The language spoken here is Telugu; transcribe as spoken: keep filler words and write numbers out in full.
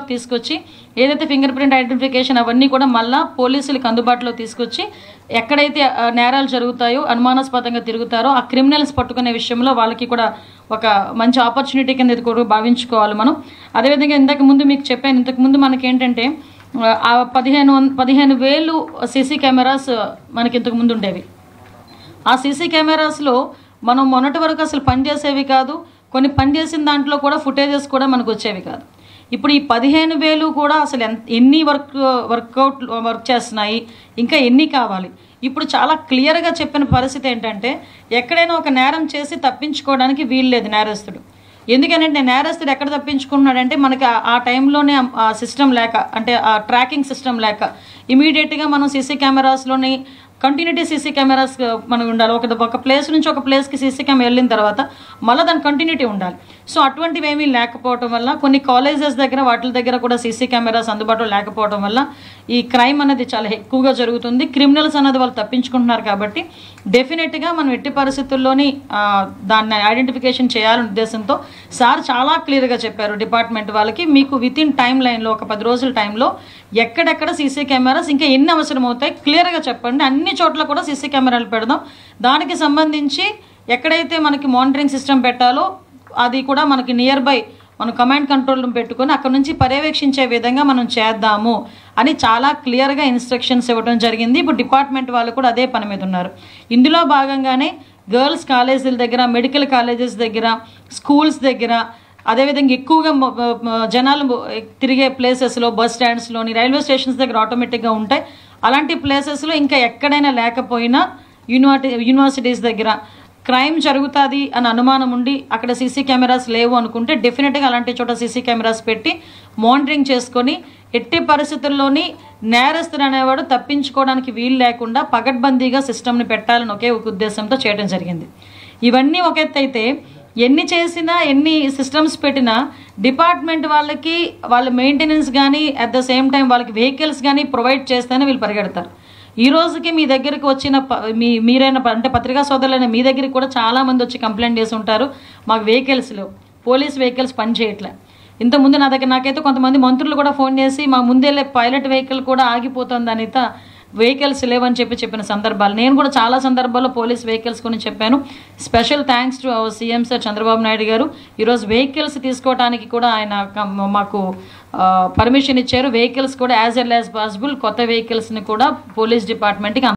అందుబాటులోకి తీసుకొచ్చి ఏదైతే ఫింగర్ ప్రింట్ ఐడెంటిఫికేషన్ అవన్నీ కూడా మళ్ళీ పోలీసులకు అందుబాటులో తీసుకొచ్చి ఎక్కడైతే నేరాలు జరుగుతాయో అనుమానాస్పదంగా తిరుగుతారో ఆ క్రిమినల్స్ పట్టుకునే విషయంలో వాళ్ళకి కూడా ఒక మంచి ఆపర్చునిటీ కింద ఇది కూడా భావించుకోవాలి మనం. అదేవిధంగా ఇంతకు ముందు మీకు చెప్పాను, ఇంతకు ముందు మనకి ఏంటంటే ఆ పదిహేను పదిహేను వేలు సీసీ కెమెరాస్ మనకి ఇంతకు ముందు ఉండేవి. ఆ సీసీ కెమెరాస్లో మనం మొన్నటి వరకు అసలు పనిచేసేవి కాదు, కొన్ని పనిచేసిన దాంట్లో కూడా ఫుటేజెస్ కూడా మనకు వచ్చేవి కాదు. ఇప్పుడు ఈ పదిహేను వేలు కూడా అసలు ఎన్ని వర్క్ వర్కౌట్ వర్క్ చేస్తున్నాయి, ఇంకా ఎన్ని కావాలి. ఇప్పుడు చాలా క్లియర్గా చెప్పిన పరిస్థితి ఏంటంటే ఎక్కడైనా ఒక నేరం చేసి తప్పించుకోవడానికి వీలు లేదు నేరస్తుడు. ఎందుకనంటే నేరస్తుడు ఎక్కడ తప్పించుకుంటున్నాడంటే మనకి ఆ టైంలోనే ఆ సిస్టమ్ లేక, అంటే ఆ ట్రాకింగ్ సిస్టమ్ లేక ఇమీడియట్గా మనం సీసీ కెమెరాస్లోని కంటిన్యూటీ సీసీ కెమెరాస్ మనకు ఉండాలి. ఒక ఒక ప్లేస్ నుంచి ఒక ప్లేస్కి సీసీ కెమెరా వెళ్ళిన తర్వాత మళ్ళీ దాని కంటిన్యూటీ ఉండాలి. సో అటువంటివి ఏమీ లేకపోవడం వల్ల కొన్ని కాలేజెస్ దగ్గర వాటి దగ్గర కూడా సీసీ కెమెరాస్ అందుబాటులో లేకపోవడం వల్ల ఈ క్రైమ్ అనేది చాలా ఎక్కువగా జరుగుతుంది. క్రిమినల్స్ అనేది వాళ్ళు తప్పించుకుంటున్నారు. కాబట్టి డెఫినెట్గా మనం ఎట్టి పరిస్థితుల్లోని దాన్ని ఐడెంటిఫికేషన్ చేయాలనే ఉద్దేశంతో సార్ చాలా క్లియర్గా చెప్పారు డిపార్ట్మెంట్ వాళ్ళకి, మీకు విత్ ఇన్ టైం లైన్లో ఒక పది రోజుల టైంలో ఎక్కడెక్కడ సీసీ కెమెరాస్ ఇంకా ఎన్ని అవసరం అవుతాయి క్లియర్గా చెప్పండి. అన్ని చోట్ల కూడా సీసీ కెమెరాలు పెడదాం. దానికి సంబంధించి ఎక్కడైతే మనకి మానిటరింగ్ సిస్టమ్ పెట్టాలో అది కూడా మనకి నియర్ బై మనం కమాండ్ కంట్రోల్ రూమ్ పెట్టుకొని అక్కడ నుంచి పర్యవేక్షించే విధంగా మనం చేద్దాము అని చాలా క్లియర్గా ఇన్స్ట్రక్షన్స్ ఇవ్వడం జరిగింది. ఇప్పుడు డిపార్ట్మెంట్ వాళ్ళు కూడా అదే పని మీద ఉన్నారు. ఇందులో భాగంగానే గర్ల్స్ కాలేజీల దగ్గర, మెడికల్ కాలేజెస్ దగ్గర, స్కూల్స్ దగ్గర, అదేవిధంగా ఎక్కువగా జనాలు తిరిగే ప్లేసెస్లో, బస్ స్టాండ్స్లోని, రైల్వే స్టేషన్స్ దగ్గర ఆటోమేటిక్గా ఉంటాయి. అలాంటి ప్లేసెస్లో ఇంకా ఎక్కడైనా లేకపోయినా యూనివర్సిటీ యూనివర్సిటీస్ దగ్గర క్రైమ్ జరుగుతుంది అని అనుమానం ఉండి అక్కడ సీసీ కెమెరాస్ లేవు అనుకుంటే డెఫినెట్గా అలాంటి చోట సీసీ కెమెరాస్ పెట్టి మానిటరింగ్ చేసుకొని ఎట్టి పరిస్థితుల్లోని నేరస్తుడు అనేవాడు తప్పించుకోవడానికి వీలు లేకుండా పగడ్బందీగా సిస్టమ్ని పెట్టాలని ఒకే ఒక ఉద్దేశంతో చేయడం జరిగింది. ఇవన్నీ ఒక ఎత్తు అయితే ఎన్ని చేసినా ఎన్ని సిస్టమ్స్ పెట్టినా డిపార్ట్మెంట్ వాళ్ళకి వాళ్ళ మెయింటెనెన్స్ కానీ అట్ ద సేమ్ టైం వాళ్ళకి వెహికల్స్ కానీ ప్రొవైడ్ చేస్తేనే వీళ్ళు పరిగెడతారు. ఈ రోజుకి మీ దగ్గరికి వచ్చిన మీ మీరైన అంటే పత్రికా సోదరులైన మీ దగ్గరికి కూడా చాలామంది వచ్చి కంప్లైంట్ చేసి ఉంటారు, మాకు వెహికల్స్లో పోలీస్ వెహికల్స్ పని చేయట్లే. ఇంతకుముందు నా దగ్గర నాకైతే కొంతమంది మంత్రులు కూడా ఫోన్ చేసి మా ముందెళ్ళే పైలట్ వెహికల్ కూడా ఆగిపోతుంది అనిత, వెహికల్స్ లేవని చెప్పి చెప్పిన సందర్భాలు నేను కూడా చాలా సందర్భాల్లో పోలీస్ వెహికల్స్ గురించి చెప్పాను. Special thanks to our CM sir Chandrababu Naidu గారు. ఈరోజు వెహికల్స్ తీసుకోవడానికి కూడా ఆయన మాకు పర్మిషన్ ఇచ్చారు. వెహికల్స్ కూడా యాజ్ ఎల్ యాజ్ పాసిబుల్ కొత్త వెహికల్స్ని కూడా పోలీస్ డిపార్ట్మెంట్కి